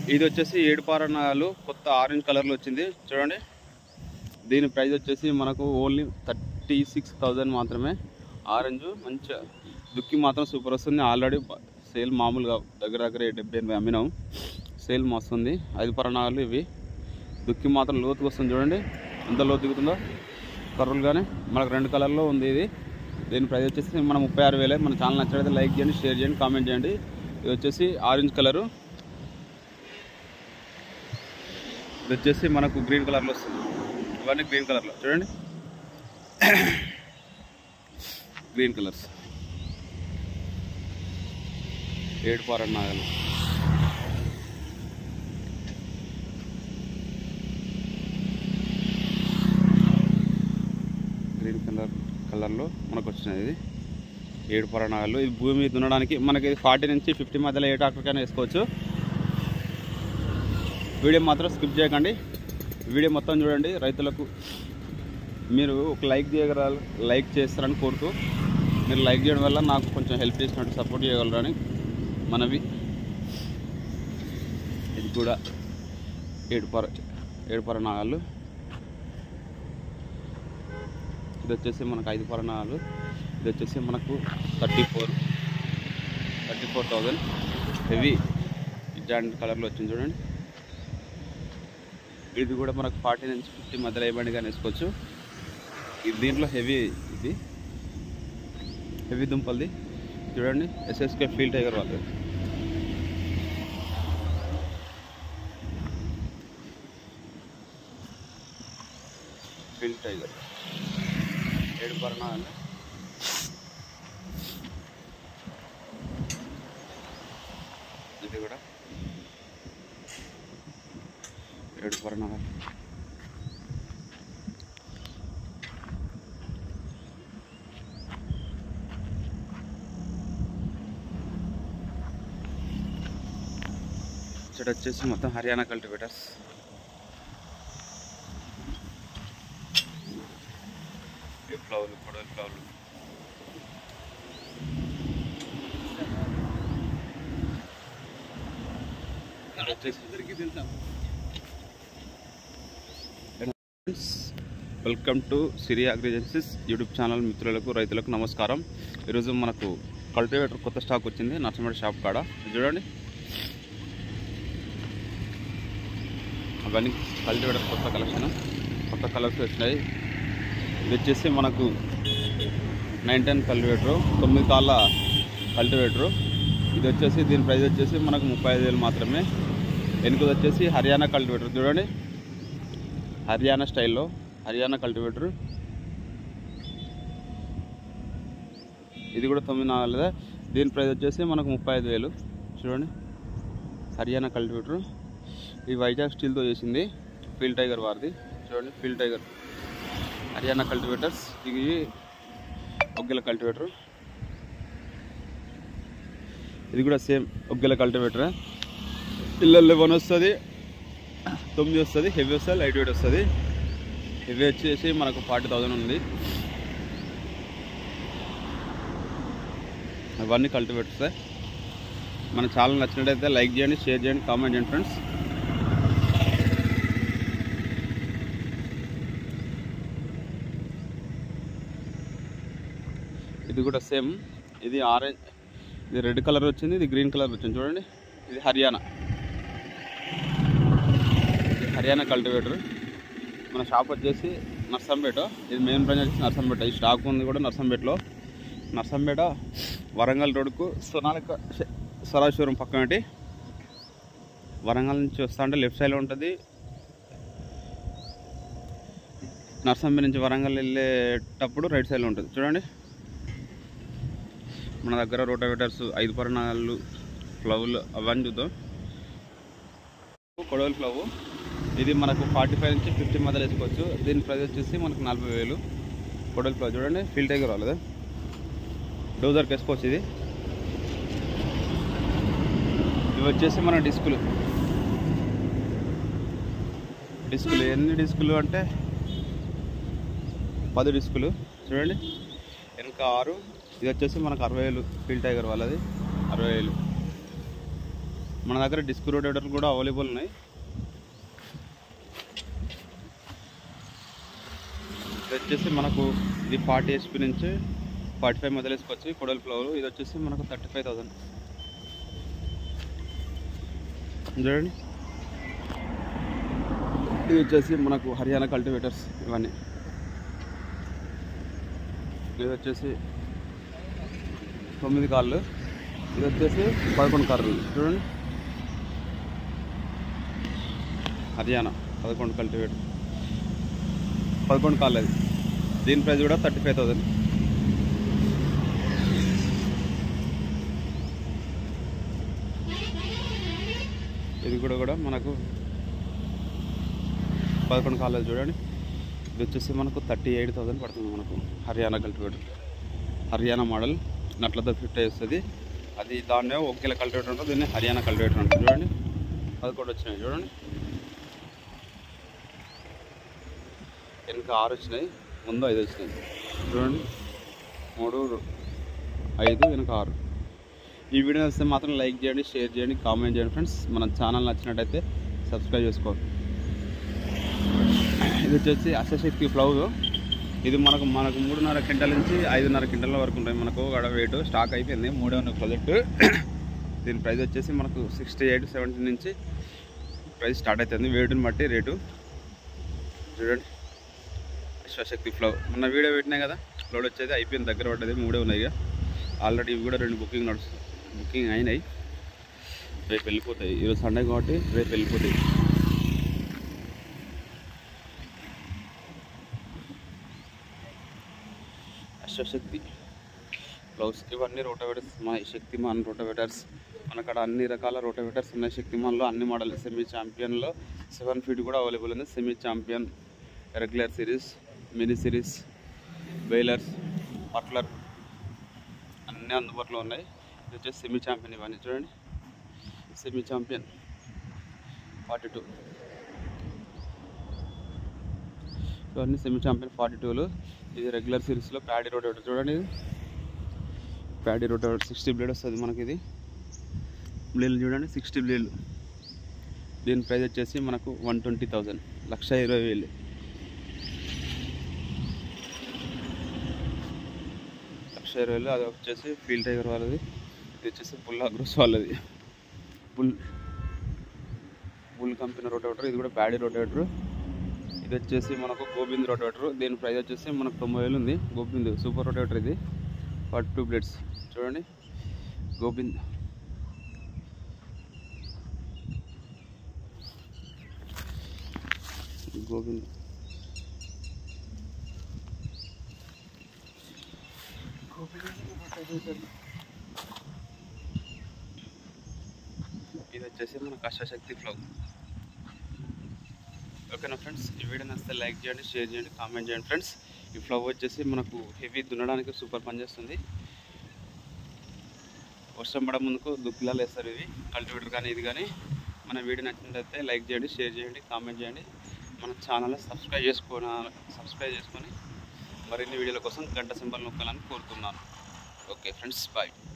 ఇది వచ్చేసి ఏడుపారనాలు కొత్త ఆరెంజ్ కలర్లో వచ్చింది చూడండి. దీని ప్రైస్ వచ్చేసి మనకు ఓన్లీ 36,000 మాత్రమే. ఆరెంజ్ మంచిగా దుక్కి మాత్రం సూపర్ వస్తుంది. ఆల్రెడీ సేల్ మామూలుగా దగ్గర 70-80 అమ్మినాం. సేల్ మస్తుంది. 5 పరణాలు ఇవి. దుక్కి మాత్రం లోతుగా వస్తుంది చూడండి ఎంత లోతు దిగుతుందో కర్రలుగానే. మనకు 2 కలర్లో ఉంది ఇది. దీని ప్రైస్ వచ్చేసి మన 36,000. మన ఛానల్ నచ్చినట్లయితే లైక్ చేయండి, షేర్ చేయండి, కామెంట్ చేయండి. ఇది వచ్చేసి ఆరెంజ్ కలరు. ఇది వచ్చేసి మనకు గ్రీన్ కలర్లో వస్తుంది. ఇవన్నీ గ్రీన్ కలర్లో చూడండి, గ్రీన్ కలర్స్. ఏడుపారనాలు గ్రీన్ కలర్లో మనకు వచ్చినది. ఇది ఏడుపారనాలు. ఇది భూమి దున్నడానికి మనకి 40 నుంచి 50 మధ్యలో ఏ ట్రాక్టర్కైనా వేసుకోవచ్చు. వీడియో మాత్రం స్కిప్ చేయకండి, వీడియో మొత్తం చూడండి. రైతులకు మీరు ఒక లైక్ చేస్తారని కోరుతూ, మీరు లైక్ చేయడం వల్ల నాకు కొంచెం హెల్ప్ చేసినట్టు, సపోర్ట్ చేయగలరని మనవి. ఇది కూడా ఏడుపారనాలు. ఇది వచ్చేసి మనకు 5 పరణాలు. ఇది వచ్చేసి మనకు 34,000 హెవీ జాయింట్ కలర్లో వచ్చింది చూడండి. ఇది కూడా మనకు 40 నుంచి 50 మధ్యలో ఏ బండిగా వేసుకోవచ్చు. ఇది దీంట్లో హెవీ, ఇది హెవీ దుంపల్ది చూడండి. ఎస్ఎస్కే ఫీల్డ్ టైగర్ వాళ్ళది. ఫీల్డ్ టైగర్ ఏడుపారనాలు. ఇది కూడా ఏడుపారనాలు. ఇక్కడ వచ్చేసి మొత్తం హర్యానా కల్టివేటర్స్. ఫ్లవర్లు, కొడవలి ఫ్లవర్లు. Welcome to Siri agri agencies YouTube channel. మిత్రులకు, రైతులకు నమస్కారం. ఈరోజు మనకు కల్టివేటర్ కొత్త స్టాక్ వచ్చింది నర్సంపేట షాప్ కాడ. చూడండి, అవన్నీ కల్టివేటర్ కొత్త కలెక్షన్, కొత్త కలర్స్ వచ్చినాయి. ఇది వచ్చేసి మనకు 910 కల్టివేటరు, 9 తాళ్ళ కల్టివేటరు. ఇది వచ్చేసి దీని ప్రైస్ వచ్చేసి మనకు 35,000 మాత్రమే. వెనుకది వచ్చేసి హర్యానా కల్టివేటర్ చూడండి, హర్యానా స్టైల్లో హర్యానా కల్టివేటర్. ఇది కూడా 9 నాలుగు. దీని ప్రైస్ వచ్చేసి మనకు 35,000 చూడండి. హర్యానా కల్టివేటర్. ఈ వైజాగ్ స్టీల్తో చేసింది, ఫీల్డ్ టైగర్ వారిది చూడండి. Field tiger Haryana cultivators. ఇది ఒగ్గెల కల్టివేటర్. ఇది కూడా సేమ్ ఒగ్గెల కల్టివేటర్. పిల్లలు 11 వస్తుంది, 9 వస్తుంది, హెవీ వస్తుంది, లైట్ వెయిట్ వస్తుంది. హెవీ వచ్చేసి మనకు 40,000 ఉంది. అవన్నీ కల్టివేటర్స్. మన ఛానల్ నచ్చినట్టయితే లైక్ చేయండి, షేర్ చేయండి, కామెంట్ చేయండి ఫ్రెండ్స్. ఇది కూడా సేమ్. ఇది ఆరెంజ్, ఇది రెడ్ కలర్ వచ్చింది, ఇది గ్రీన్ కలర్ వచ్చింది చూడండి. ఇది హర్యానా కల్టివేటర్. మన షాప్ వచ్చేసి నర్సంపేట. ఇది మెయిన్ బ్రాంచ్ వచ్చేసి నర్సంపేట. ఈ స్టాక్ ఉంది కూడా నర్సంపేటలో. నర్సంపేట వరంగల్ రోడ్కు స్వరాజ్పురం పక్కన పెట్టి వరంగల్ నుంచి వస్తా అంటే లెఫ్ట్ సైడ్లో ఉంటుంది. నర్సంపేట నుంచి వరంగల్ వెళ్ళేటప్పుడు రైట్ సైడ్లో ఉంటుంది చూడండి. మన దగ్గర రోటావేటర్స్, 5 పరణాలు, ఫ్లవ్లు అవన్నీ చూద్దాం. కొడవలి ఫ్లవ్. ఇది మనకు 45 నుంచి 50 మధ్యలో వేసుకోవచ్చు. దీని ప్రైస్ వచ్చేసి మనకు 40,000. కొడవలి ఫ్లవ్ చూడండి, ఫీల్డ్ టైగర్ వాళ్ళది. డోజర్కి వేసుకోవచ్చు. ఇవి వచ్చేసి మన డిస్కులు. ఎన్ని డిస్కులు అంటే 10 డిస్కులు చూడండి. వెనక 6. ఇది వచ్చేసి మనకు 60,000. ఫీల్డ్ టైగర్ వాళ్ళది 60,000. మన దగ్గర డిస్క్ రోటేటర్లు కూడా అవైలబుల్ ఉన్నాయి. ఇది వచ్చేసి మనకు ఇది 40 HP నుంచి 45 మధ్యలో వేసుకోవచ్చు. కొడల్ ఫ్లవర్ ఇది వచ్చేసి మనకు 35,000 చూడండి. ఇది వచ్చేసి మనకు హర్యానా కల్టివేటర్స్ ఇవన్నీ. ఇది వచ్చేసి 9 కాళ్ళు, ఇది వచ్చేసి 11 కార్లు చూడండి. హర్యానా 11 కల్టివేటర్ 11 కాళ్ళు. అది దీని ప్రైస్ కూడా 35,000. ఇది కూడా మనకు 11 కాళ్ళు చూడండి. ఇది వచ్చేసి మనకు 38,000 పడుతుంది. మనకు హర్యానా కల్టివేటర్, హర్యానా మోడల్ నట్లతో ఫిట్ వస్తుంది. అది దాన్నే 1 కిలో కల్టివేటర్ ఉంటుంది, దీన్ని హర్యానా కల్టివేటర్ ఉంటుంది చూడండి. అది కూడా వచ్చినాయి చూడండి. వెనక 6 వచ్చినాయి, ముందు 5 వచ్చినాయి చూడండి. 3, 5 వెనక 6. ఈ వీడియో నచ్చితే మాత్రం లైక్ చేయండి, షేర్ చేయండి, కామెంట్ చేయండి ఫ్రెండ్స్. మన ఛానల్ నచ్చినట్టయితే సబ్స్క్రైబ్ చేసుకోండి. ఇది వచ్చేసి అష్టశక్తి ఫ్లౌజ్. ఇది మనకు 3.5 క్వింటాల నుంచి 5.5 క్వింటాల వరకు ఉంటాయి. మనకు గడ వెయిట్ స్టాక్ అయిపోయింది, 3 ఉన్న ప్రాజెక్ట్. దీని ప్రైస్ వచ్చేసి మనకు 68-70 నుంచి ప్రైస్ స్టార్ట్ అవుతుంది, వెయిట్ని బట్టి రేటు చూడండి. అష్టశక్తి ఫ్లౌజ్ మొన్న వీడియో పెట్టినాయి కదా, లోడ్ వచ్చేది అయిపోయింది, దగ్గర పడ్డది. 3 ఉన్నాయి ఇక. ఆల్రెడీ ఇవి కూడా 2 బుకింగ్ అయినాయి. రేపు వెళ్ళిపోతాయి. ఈరోజు సండే కాబట్టి రేపు వెళ్ళిపోతాయి. అష్టశక్తి ఫ్లౌజ్ ఇవన్నీ రోటోవేటర్స్, మన శక్తిమాన్ రోటోవేటర్స్. మనకాడ అన్ని రకాల రోటోవేటర్స్ ఉన్నాయి. శక్తిమాన్లో అన్ని మోడల్. సెమీ ఛాంపియన్లో 7 ఫీట్ కూడా అవైలబుల్ ఉంది. Semi champion, regular series, mini series, balers, puddler అన్నీ అందుబాటులో ఉన్నాయి. ఇది వచ్చేసి సెమీ ఛాంపియన్. ఇవన్నీ చూడండి, సెమీ ఛాంపియన్ 42. ఇవన్నీ సెమీ ఛాంపియన్ 42లు. ఇది రెగ్యులర్ సిరీస్లో ప్యాడీ రోటోవేటర్ చూడండి. ఇది ప్యాడీ రోటోవేటర్ 60 బ్లేడ్ వస్తుంది మనకి. ఇది బ్లేడ్లు చూడండి, 60 బ్లేడ్లు. దీని ప్రైస్ వచ్చేసి మనకు 120,000, 1,20,000. అది వచ్చేసి ఫీల్డ్ టైగర్ వాళ్ళది. ఇది వచ్చేసి బుల్ అగ్రోస్ వాళ్ళది. Bull company rotavator. ఇది కూడా ప్యాడీ రోటోవేటర్. ఇది వచ్చేసి మనకు గోబింద్ రోటోవేటర్. దీని ప్రైస్ వచ్చేసి మనకు 90,000 ఉంది. Gobind super rotavator. ఇది 42 బ్లేడ్స్ చూడండి. గోబింద్ ఇది వచ్చేసి మనకు అష్టశక్తి ఫ్లౌజ్. ఓకేనా ఫ్రెండ్స్, ఈ వీడియో నచ్చితే లైక్ చేయండి, షేర్ చేయండి, కామెంట్ చేయండి ఫ్రెండ్స్. ఈ ఫ్లవ్ వచ్చేసి మనకు హెవీ దున్నడానికి సూపర్ పనిచేస్తుంది. వర్షం పడ ముందుకు దుక్కిలాలు వేస్తారు ఇవి, కల్టివేటర్ కానీ ఇది కానీ. మన వీడియో నచ్చినట్లయితే లైక్ చేయండి, షేర్ చేయండి, కామెంట్ చేయండి. మన ఛానల్ని సబ్స్క్రైబ్ చేసుకొని మరిన్ని వీడియోల కోసం గంట సింబల్ నొక్కాలని కోరుతున్నాను. Okay friends, bye.